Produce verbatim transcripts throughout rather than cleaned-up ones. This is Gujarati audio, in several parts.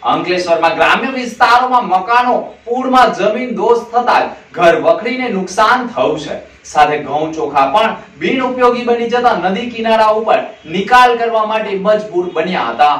અંકલેશ્વરમાં ગ્રામ્ય વિસ્તારોમાં મકાનો પૂરમાં જમીન દોસ્ત થતા ઘર વખરીને નુકસાન થયું છે। સાથે ઘઉં ચોખા પણ બિન ઉપયોગી બની જતા નદી કિનારા ઉપર નિકાલ કરવા માટે મજબૂર બન્યા હતા।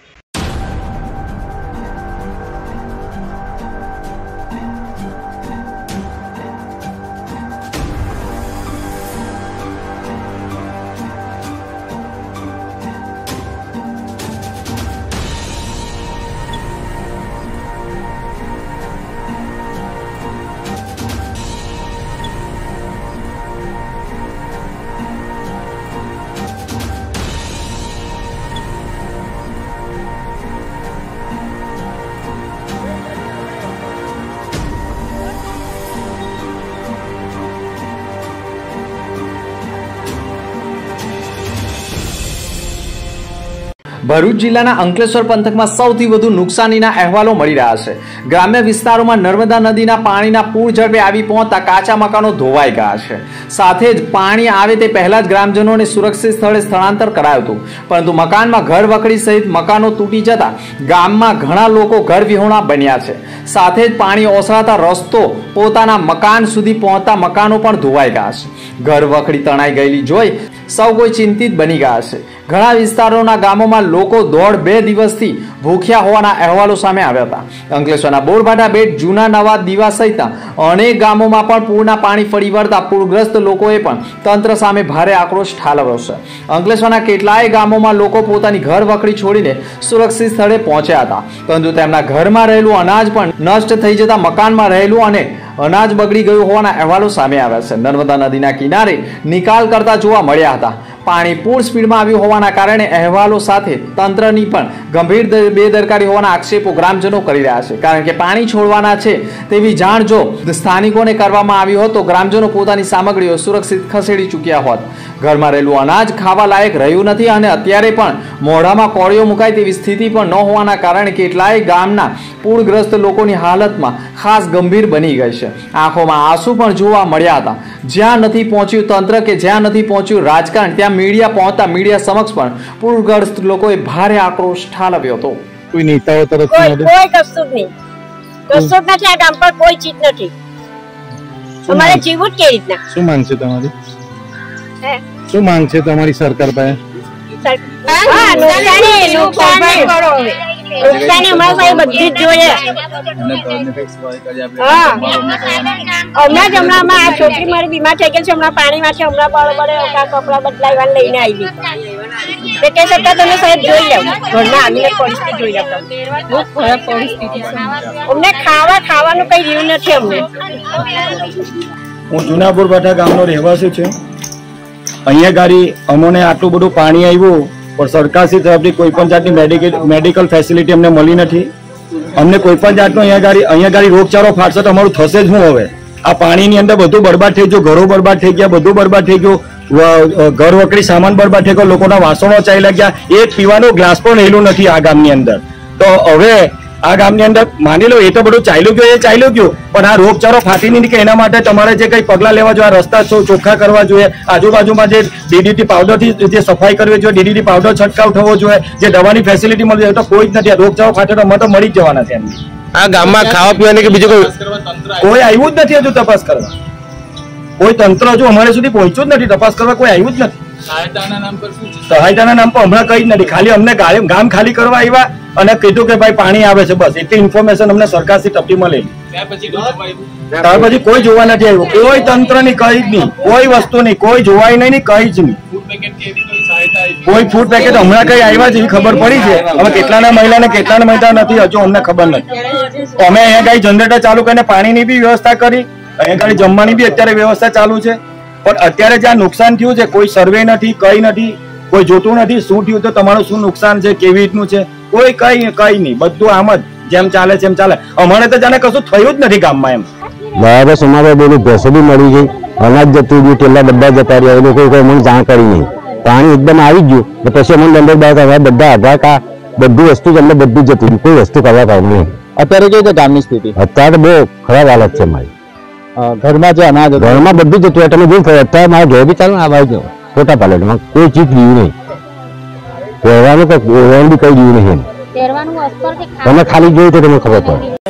ભરૂચ જિલ્લાના અંકલેશ્વર પંથકમાં સૌથી વધુ નુકસાનીના અહેવાલો મળી રહ્યા છે। ગ્રામ્ય વિસ્તારોમાં નર્મદા નદીના પાણીના પૂર ઝડપે આવી પહોંચતા કાચા મકાનો ધોવાઈ ગયા છે। સાથે જ પાણી આવે તે પહેલા જ ગ્રામજનોને સુરક્ષિત સ્થળે સ્થળાંતર કરાયું હતું, પરંતુ મકાનમાં ઘર વખરી સહિત મકાનો તૂટી જતા ગામમાં ઘણા લોકો ઘર વિહોણા બન્યા છે। સાથે જ પાણી ઓસરાતા રસ્તો પોતાના મકાન સુધી પહોંચતા મકાનો પણ ધોવાઈ ગયા છે। ઘર વખરી તણાઈ ગયેલી જોઈ સૌ કોઈ ચિંતિત બની ગયા છે। ઘણા વિસ્તારોના ગામોમાં લોકો દોઢ બે દિવસથી ભૂખ્યા હોવાના અહેવાલો સામે આવ્યા હતા। અંકલેશ્વરના બોરભાઠા બેટ, જૂના નવા દીવા સહિત અનેક ગામોમાં પણ પૂરના પાણી ફરી વળતા પૂરગ્રસ્ત લોકોએ પણ તંત્ર સામે ભારે આક્રોશ ઠાલવ્યો છે। અંકલેશ્વરના કેટલાય ગામોમાં લોકો પોતાની ઘર વખરી છોડીને સુરક્ષિત સ્થળે પહોંચ્યા હતા, પરંતુ તેમના ઘરમાં રહેલું અનાજ પણ નષ્ટ થઈ જતા મકાનમાં રહેલું અને અનાજ બગડી ગયું હોવાના અહેવાલો સામે આવ્યા છે। નર્મદા નદીના કિનારે નિકાલ કરતા જોવા મળ્યા હતા। પાણી પૂર સ્પીડમાં આવ્યું હોવાના કારણે અહેવાલો સાથે તંત્રની પણ ગંભીર બેદરકારી હોવાના આક્ષેપો ગ્રામજનો કરી રહ્યા છે, કારણ કે પાણી છોડવાના છે તેવી જાણ જો સ્થાનિકોને કરવામાં આવી હોત તો ગ્રામજનો પોતાની સામગ્રીઓ સુરક્ષિત ખસેડી ચૂક્યા હોત। ઘરમાં રહેલું અનાજ ખાવા લાયક રહ્યું નથી અને અત્યારે પણ મોઢામાં કોળીઓ મુકાય તેવી સ્થિતિ પણ ન હોવાના કારણે કેટલાય ગામના પૂરગ્રસ્ત લોકોની હાલતમાં ખાસ ગંભીર બની ગઈ છે। આંખોમાં આંસુ પણ જોવા મળ્યા હતા। જ્યાં નથી પહોંચ્યું તંત્ર કે જ્યાં નથી પહોંચ્યું રાજકારણ, ત્યાં મીડિયા પહોંચતા મીડિયા સમક્ષ પણ પૂરગ્રસ્ત લોકોએ ભારે આક્રોશ ઠાલવ્યો હતો। કોઈ નેતાઓ તરફથી કોઈ કશું નહીં, કશું નથી, આ ગામ પર કોઈ ચીજ નથી। અમારે જીવવું જ કેવી રીતના? શું માંગ છે તમારી? શું માંગ છે તમારી સરકાર પાસે? હા, નુકસાની નુકસાની કરો, નુકસાની અમારા પાસે બધી જ જોઈએ। હા, હમણાં જ હમણાં આ છોકરી મારી બીમાર થઈ ગઈ છે, હમણાં પાણીમાં છે, હમણાં બરોબર કપડા બદલાવવા લઈને આવી તે કહે શકતા તમે સાહેબ જોઈ લો ઘરના આવીને પરિસ્થિતિ જોઈ લો, બહુ ખરાબ પરિસ્થિતિ છે। અમને ખાવા ખાવાનું કઈ રહ્યું નથી અમને। હું જૂના બોરભાઠા ગામનો રહેવાસી છું। અહીંયા ગાડી અમને આટલું બધું પાણી આવ્યું પણ સરકારશ્રી તરફથી કોઈ પણ જાતની મેડિકલ મેડિકલ ફેસિલિટી અમને મળી નથી। અમને કોઈ પણ જાતનો અહીંયા ગાડી અહીંયા ગાડી રોગચાળો ફાટશે તો અમારું થશે જ શું? હવે આ પાણીની અંદર બધું બરબાદ થઈ ગયું, ઘરો બરબાદ થઈ ગયા, બધું બરબાદ થઈ ગયું, ઘર વકરી સામાન બરબાદ થઈ ગયો, લોકોના વાસણો ચાલ્યા ગયા, એક પીવાનો ગ્લાસ પણ રહેલું નથી આ ગામની અંદર। તો હવે આ ગામની અંદર માની લો એ તો બધું ચાલ્યું ગયું, એ ચાલ્યું ગયું, પણ આ રોગચાળો ફાટી નહીં કે એના માટે તમારે જે કઈ પગલાં લેવા જોઈએ, રસ્તા ચોખ્ખા કરવા જોઈએ, આજુબાજુમાં જે ડીડીટી પાવડરથી જે સફાઈ કરવી જોઈએ, ડીડીટી પાવડર છંટકાવ થવો જોઈએ, જે દવાની ફેસિલિટી મળવી જોઈએ, તો કોઈ જ નથી। આ રોગચાળો ફાટે તો તો મળી જ જવાના છે। આ ગામમાં ખાવા પીવાની કે બીજું કોઈ કોઈ આવ્યું જ નથી હજુ તપાસ કરવા। કોઈ તંત્ર હજુ અમારે સુધી પહોંચ્યું જ નથી, તપાસ કરવા કોઈ આવ્યું જ નથી। સહાયતાના નામ પર શું છે? સહાયતાના નામ પર હમણાં કઈ જ નથી, ખાલી અમને ગામ ખાલી કરવા આવ્યા અને કીધું કે ભાઈ પાણી આવે છે, બસ એટલી ઇન્ફોર્મેશન અમને સરકારથી તપી મળેલી। ત્યાર પછી કોઈ જોવા નથી આવ્યું, કોઈ તંત્ર ની કઈ જ નહીં, કોઈ વસ્તુ નહીં, કોઈ જોવાય નહીં, કઈ જ નહીં। કોઈ ફૂડ પેકેટ હમણાં કઈ આવ્યા છે ખબર પડી છે, હવે કેટલાના મહિલા ને કેટલાના મહિલા નથી હજુ અમને ખબર નથી। અમે અહીંયા કઈ જનરેટર ચાલુ કરીને પાણીની બી વ્યવસ્થા કરી, અહીંયા ખાલી જમવાની બી અત્યારે વ્યવસ્થા ચાલુ છે, પણ અત્યારે જ્યાં નુકસાન થયું છે કોઈ સર્વે નથી, કઈ નથી, કોઈ જોતું નથી શું થયું, તો તમારું શું નુકસાન છે, કેવી રીતનું છે, કોઈ કઈ કઈ નહીં, બધું આમ જ જેમ ચાલે છે એમ ચાલે। અમારે તો જાણે કશું થયું જ નથી ગામમાં એમ। બરાબર સમાવે બોલી ભેંસો બી મળી ગઈ, અનાજ જતું ગયું, ટેલા બધા જતા રહ્યા, એ લોકો કોઈ મને જાણકારી નહીં, પાણી એકદમ આવી ગયું તો પછી અમને દંડક બાદ બધા આધાર કાર્ડ બધી વસ્તુ જ અમને બધું જતું ગયું, કોઈ વસ્તુ કરવા પાડું નહીં। અત્યારે કેવી છે ગામની સ્થિતિ? અત્યારે બહુ ખરાબ હાલત છે મારી। ઘરમાં જે અનાજ ઘરમાં બધું જતું, તમે જોયું અત્યારે મારા ઘરે બી ચાલો આ બાજુ ફોટા પાડે કોઈ ચીજ રહ્યું નહીં, રહેવાનું કે રહેવાનું બી કઈ રહ્યું નહીં। તમે ખાલી જોયું તો તમને ખબર પડે.